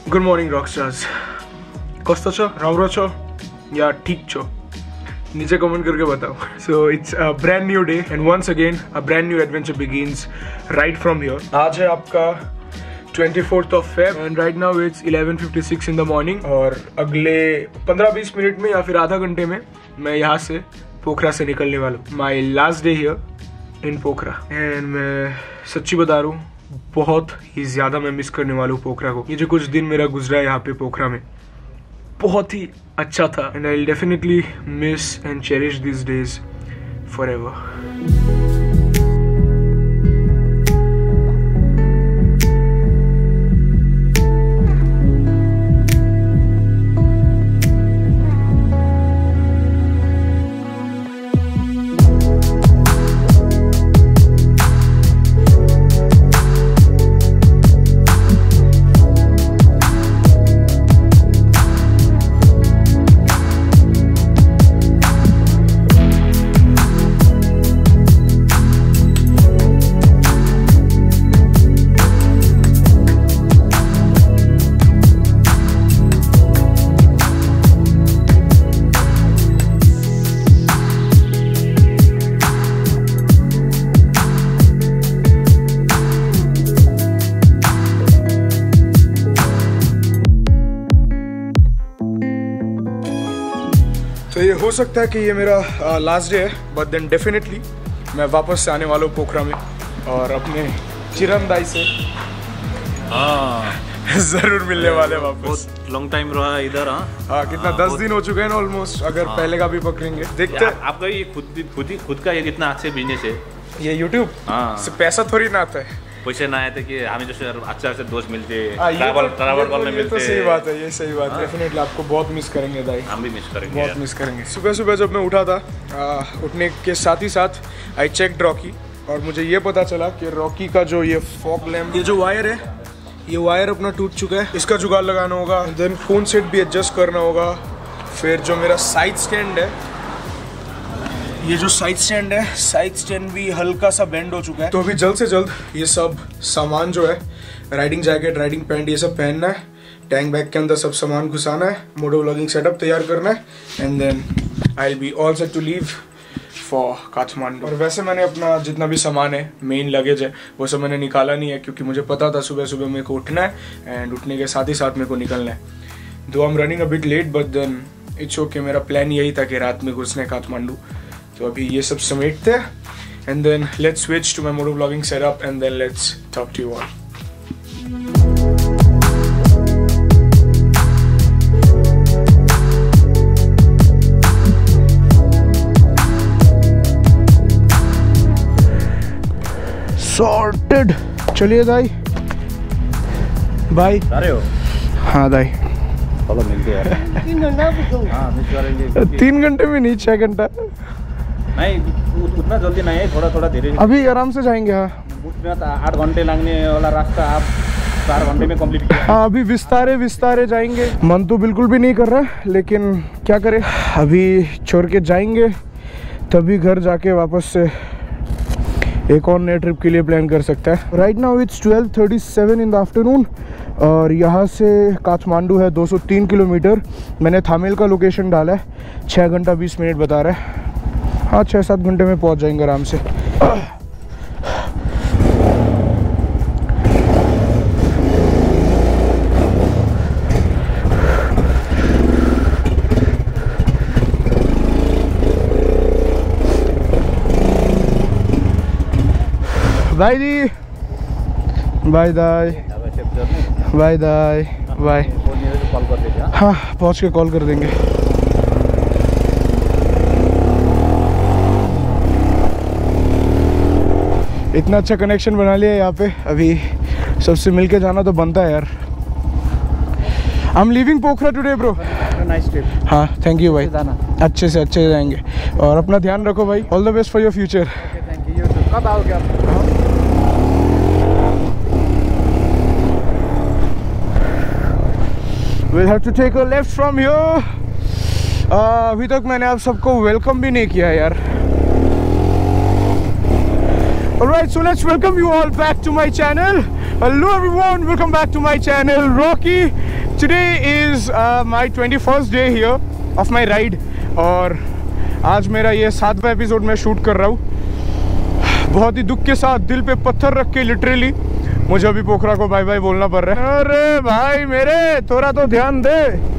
Good morning, rockstars. कस्तो छ? राम्रो छ या ठीक छ? नीचे कमेंट करके बताओ. So it's a brand new day and once again a brand new adventure begins right from here. आज है आपका 24th of Feb and right now it's 11:56 in the morning और अगले 15-20 मिनट में या फिर आधा घंटे में मैं यहाँ से पोखरा से निकलने वाला हूँ. My last day here in Pokhara and मैं सच्ची बता रहा हूँ बहुत ही ज्यादा मैं मिस करने वाला हूँ पोखरा को. ये जो कुछ दिन मेरा गुजरा है यहाँ पे पोखरा में बहुत ही अच्छा था and I'll definitely miss and cherish these days forever. तो ये हो सकता है कि ये मेरा लास्ट डे है बट देन डेफिनेटली मैं वापस से आने वाला हूँ पोखरा में और अपने चिरन दाई से जरूर मिलने वाले वापस. बहुत लॉन्ग टाइम रहा इधर. कितना 10 दिन हो चुके हैं ना ऑलमोस्ट. अगर पहले का भी पकड़ेंगे देखते हैं. आपका ये खुद का ये इतना अच्छे बिजनेस है ये यूट्यूब से पैसा थोड़ी ना आता है. पैसे ना आए थे कि हमें जैसे अच्छे दोस्त मिलते ट्रैवल करने मिलते. तो सही बात है, ये सही बात है. डेफिनेटली आपको बहुत मिस करेंगे दाई. हम भी मिस करेंगे, बहुत मिस करेंगे. सुबह सुबह जब मैं उठा था उठने के साथ ही साथ आई चेक्ड रॉकी और मुझे ये पता चला कि रॉकी का जो ये फॉग लैम्प ये जो वायर है ये वायर अपना टूट चुका है. इसका जुगाड़ लगाना होगा. देन फोन सेट भी एडजस्ट करना होगा. फिर जो मेरा साइड स्टैंड है ये जो साइड स्टैंड है साइड स्टैंड भी हल्का सा बेंड हो चुका है. तो अभी जल्द से जल्द ये सब सामान जो है राइडिंग जैकेट राइडिंग पैंट ये सब पहनना है. टैंक बैग के अंदर सब सामान घुसाना है. मोटो व्लॉगिंग सेटअप तैयार करना है and then I will be all set to leave for Kathmandu. और वैसे मैंने अपना जितना भी सामान है मेन लगेज है वो सब मैंने निकाला नहीं है क्योंकि मुझे पता था सुबह सुबह मेरे को उठना है एंड उठने के साथ ही साथ मेरे को निकलना है. Though I am running a bit late but then it's okay. मेरा प्लान यही था कि रात में घुसना है काठमांडू. तो अभी ये सब समेटते हैं and then let's switch to my Moto vlogging setup and then let's talk to you all. Sorted. चलिए दाई बाय. आ रहे हो? हाँ दाई. चलो मिलते हैं. 3 घंटा. हाँ मिस करेंगे. 3 घंटे में नहीं 6 घंटा नहीं उतना जल्दी नहीं है. थोड़ा धीरे अभी आराम से जाएंगे. हाँ 8 घंटे लगने वाला रास्ता आप 4 घंटे में कंप्लीट किया. हाँ अभी विस्तारे जाएंगे. मन तो बिल्कुल भी नहीं कर रहा लेकिन क्या करें. अभी छोड़ के जाएंगे तभी घर जाके वापस से एक और नए ट्रिप के लिए प्लान कर सकता है. Right now it's 12:37 in the afternoon और यहाँ से काठमांडू है 203 किलोमीटर. मैंने थामेल का लोकेशन डाला है. 6 घंटा 20 मिनट बता रहा है. हाँ 6-7 घंटे में पहुँच जाएंगे आराम से. बाय दी. बाय दाई. बाय दाई. बाय. हाँ पहुँच के कॉल कर देंगे. इतना अच्छा कनेक्शन बना लिया यहाँ पे. अभी सबसे मिलके जाना तो बनता है यार. I am leaving Pokhara today bro. Nice trip. हाँ थैंक यू भाई. अच्छे से अच्छे जाएंगे और अपना ध्यान रखो भाई. All the best for your future. Thank you. कब आओगे आप? We'll have to take a left from here. अभी तक मैंने आप सबको वेलकम भी नहीं किया यार. Alright, so let's welcome you all back to my channel. Hello everyone, welcome back to my channel, Rocky. Today is my 21st day here of my ride और आज मेरा ये 7वां एपिसोड मैं शूट कर रहा हूँ। बहुत ही दुख के साथ दिल पे पत्थर रख के लिटरली मुझे अभी पोखरा को बाय बाय बोलना पड़ रहा है। अरे भाई मेरे थोड़ा तो ध्यान दे।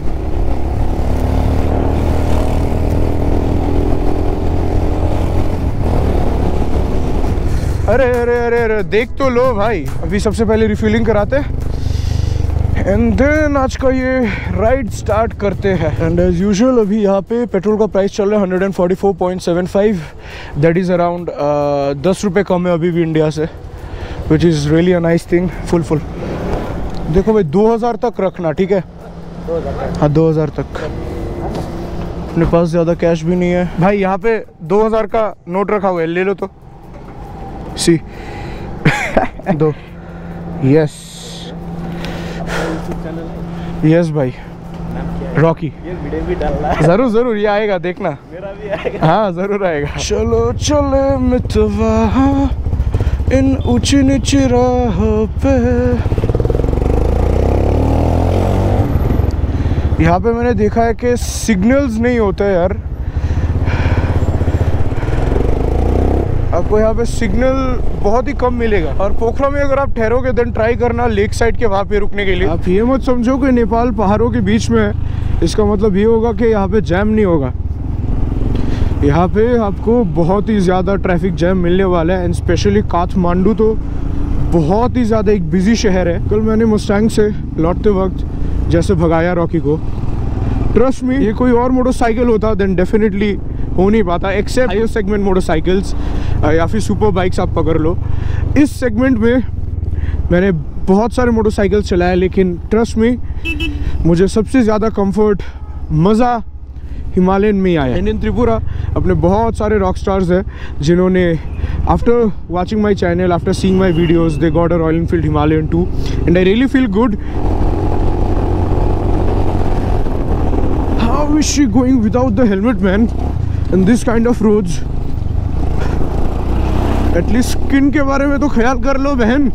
अरे अरे अरे अरे देख तो लो भाई, अभी सबसे पहले रिफ्यूलिंग कराते एंड देन आज का ये राइड स्टार्ट करते हैं। एंड एज यूजुअल अभी यहाँ पे पेट्रोल का प्राइस चल रहा है 144.75, दैट इज़ अराउंड 10 रुपये कम है अभी भी इंडिया से, which is really a nice thing. Full देखो भाई 2000 तक रखना, ठीक है? हाँ 2000 तक। अपने पास ज़्यादा कैश भी नहीं है भाई। यहाँ पे 2000 का नोट रखा हुआ है, ले लो तो। सी दो। यस यस भाई, रॉकी। ये वीडियो भी डालना है। जरूर जरूर, ये आएगा देखना। मेरा भी आएगा। हाँ जरूर आएगा। चलो चले मितवा इन ऊंची नीची राहों पे। यहाँ पे मैंने देखा है कि सिग्नल्स नहीं होते यार, आपको यहाँ पे सिग्नल बहुत ही कम मिलेगा। और पोखरा में अगर आप ठहरोगे देन ट्राई करना लेक साइड के वहाँ पे रुकने के लिए। आप ये मत समझो कि नेपाल पहाड़ों के बीच में है, इसका मतलब ये होगा कि यहाँ पे जैम नहीं होगा। यहाँ पे आपको बहुत ही ज़्यादा ट्रैफिक जैम मिलने वाला है, एंड स्पेशली काठमांडू तो बहुत ही ज़्यादा एक बिजी शहर है। कल मैंने मुस्टैंग से लौटते वक्त जैसे भगाया रॉकी को, ट्रस्ट मी ये कोई और मोटरसाइकिल होता देन डेफिनेटली हो नहीं पाता, एक्सेप्ट हायर सेगमेंट मोटरसाइकिल्स या फिर सुपर बाइक्स आप पकड़ लो। इस सेगमेंट में मैंने बहुत सारे मोटरसाइकिल्स चलाए, लेकिन ट्रस्ट मी मुझे सबसे ज़्यादा कंफर्ट मज़ा हिमालयन में आया। इंडियन त्रिपुरा अपने बहुत सारे रॉक स्टार्स हैं जिन्होंने after watching my channel, after seeing my videos, they got a Royal Enfield Himalayan too and I really feel good. How is she going without the helmet man in this kind of roads? At least skin के बारे में तो ख्याल कर लो बहन।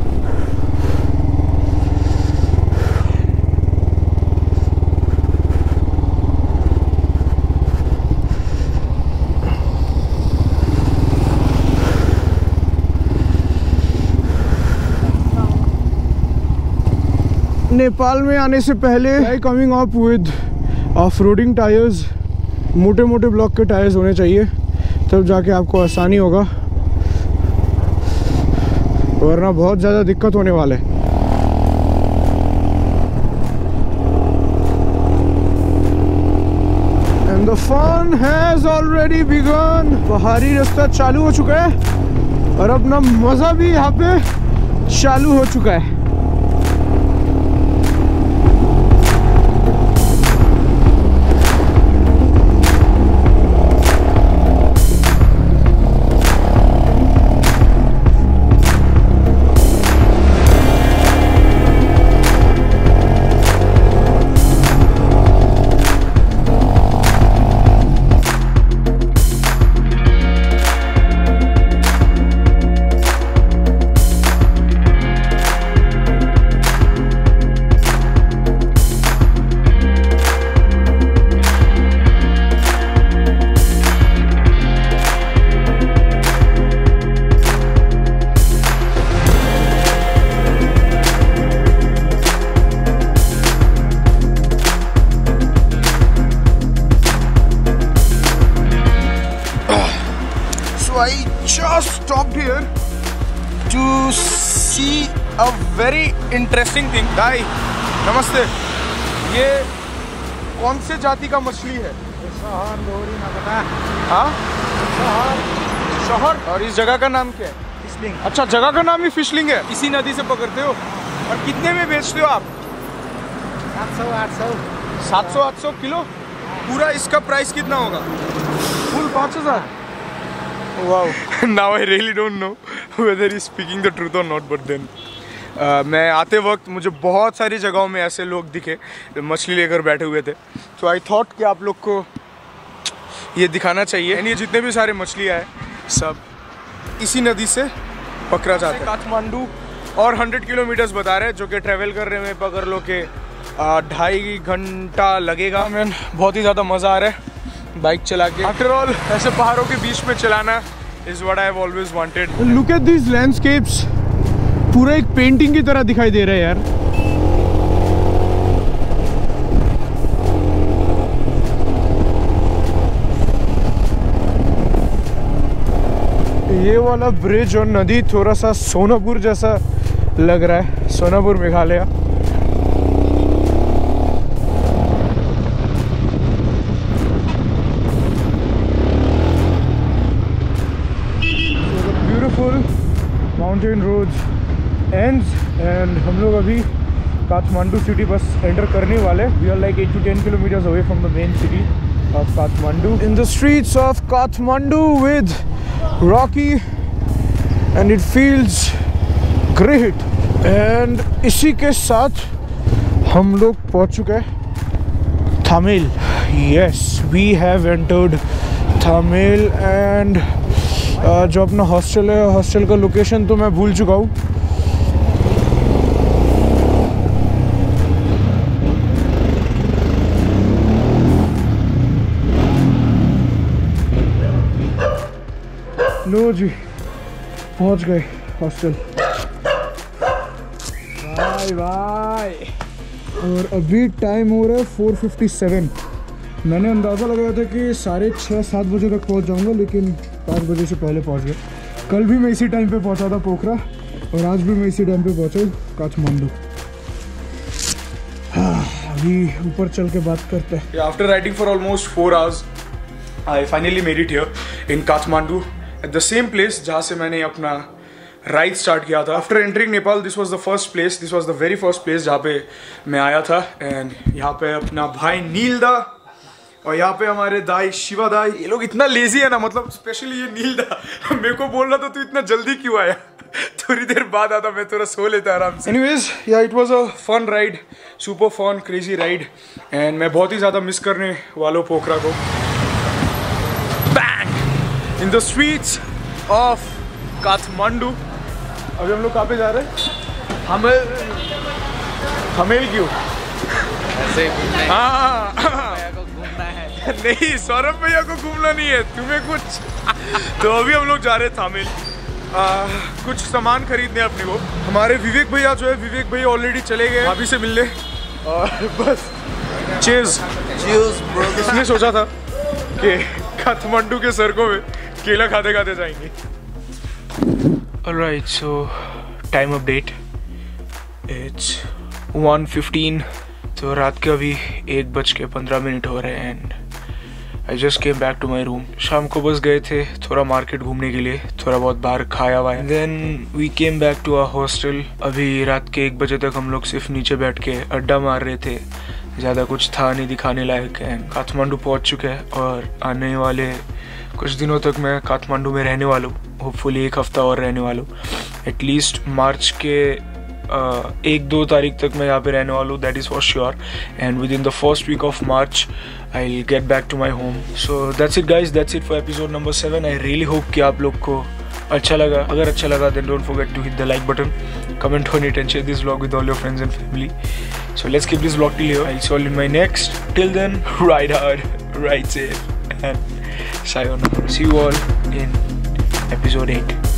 नेपाल में आने से पहले I coming up with off roading tyres, मोटे मोटे ब्लॉक के टायर्स होने चाहिए, तब जाके आपको आसानी होगा, वरना बहुत ज़्यादा दिक्कत होने वाला है। And the fun has already begun. पहाड़ी रास्ता चालू हो चुका है और अपना मज़ा भी यहाँ पे चालू हो चुका है। just stopped here to see a very interesting thing. Guy, नमस्ते। ये कौन से जाति का मछली है? हाँ, शहर। और इस जगह का नाम क्या है? फिशलिंग। अच्छा, जगह का नाम ही फिशलिंग है। इसी नदी से पकड़ते हो और कितने में बेचते हो आप? 700-800 किलो। पूरा इसका प्राइस कितना होगा? Full 5000। Wow. Now I really don't know whether he's speaking the truth or not, but then मैं आते वक्त मुझे बहुत सारी जगहों में ऐसे लोग दिखे मछली लेकर बैठे हुए थे, तो आई थॉट कि आप लोग को ये दिखाना चाहिए। एंड ये जितने भी सारे मछलियाँ हैं सब इसी नदी से पकड़ा जाता है। काठमांडू और 100 किलोमीटर्स बता रहे हैं, जो कि ट्रैवल करने में पकड़ लो के 2.5 घंटा लगेगा। मैन बहुत ही ज़्यादा मज़ा आ रहा है बाइक चला के। आफ्टर ऑल ऐसे पहाड़ों के बीच में चलाना is what I have always wanted. Look at this landscapes, पूरा एक पेंटिंग की तरह दिखाई दे रहा है यार। ये वाला ब्रिज और नदी थोड़ा सा सोनापुर जैसा लग रहा है, Sonapur Meghalaya. Mountain roads ends and हम लोग अभी काठमांडू सिटी बस एंटर करने वाले। We are like 8 to 10 kilometers away from the main city of Kathmandu. In the streets of Kathmandu with Rocky and it feels great. And इसी के साथ हम लोग पहुंच चुके हैं Thamel. Yes, we have entered Thamel and जो अपना हॉस्टल है, हॉस्टल का लोकेशन तो मैं भूल चुका हूँ। लो जी, पहुँच गए हॉस्टल। Bye bye. और अभी टाइम हो रहा है 4:57। मैंने अंदाज़ा लगाया था कि 6:30-7 बजे तक पहुँच जाऊँगा, लेकिन 5 बजे से पहले पहुँच गए। कल भी मैं इसी टाइम पे पहुँचा था पोखरा और आज भी मैं इसी टाइम पे पहुँचा काठमांडू। अभी ऊपर चल के बात करते हैं। After riding for almost 4 hours I finally made it here in Kathmandu at the same place जहाँ से मैंने अपना राइड स्टार्ट किया था। After entering Nepal this was the first place, this was the very first place जहाँ पे मैं आया था। एंड यहाँ पे अपना भाई नील दा और यहाँ पे हमारे दाई शिवा दाई। ये लोग इतना लेजी है ना, मतलब स्पेशली ये नील दा मेरे को बोल रहा था तू इतना जल्दी क्यों आया, थोड़ी देर बाद आता, मैं थोड़ा सो लेता आराम से। Anyways yeah it was a fun ride, super fun crazy ride and मैं बहुत ही ज़्यादा मिस करने वालों पोखरा को। Bang in the streets of Kathmandu. अभी हम लोग कहाँ पे जा रहे हैं? हमेल क्यों? ऐसे ही घूमना है। नहीं, सौरभ भैया को घूमना नहीं है, तुम्हें कुछ। तो अभी हम लोग जा रहे हैं थामेल, कुछ सामान खरीदने अपने को। हमारे विवेक भैया जो है, विवेक भैया ऑलरेडी चले गए भाभी से मिलने और बस चीज़ ब्रो। किसने सोचा था कि काठमांडू के सड़कों में केला खाते खाते जाएंगे। Alright, so time update, it's 1:15। तो रात के अभी 1:15 हो रहे हैं and I just came back to my room. शाम को बस गए थे थोड़ा मार्केट घूमने के लिए, थोड़ा बहुत बाहर खाया हुआ है। Then we came back to our hostel. अभी रात के 1 बजे तक हम लोग सिर्फ नीचे बैठ के अड्डा मार रहे थे, ज़्यादा कुछ था नहीं दिखाने लायक। एंड काठमांडू पहुँच चुके हैं और आने वाले कुछ दिनों तक मैं काठमांडू में रहने वाला हूँ। होपफुली 1 हफ्ता और रहने वाला हूँ, एटलीस्ट मार्च के 1-2 तारीख तक मैं यहाँ पे रहने वाला हूँ, that is for sure. And within the first week of March I will get back to my home. So that's it guys, that's it for episode number 7। I really hope कि आप लोग को अच्छा लगा। अगर अच्छा लगा then don't forget to hit the like button, comment on it and share this vlog with all your friends and family. So let's keep this vlog till here. I'll see you all in my next. Till then, ride hard, ride safe, and sayonara. See you all in episode 8.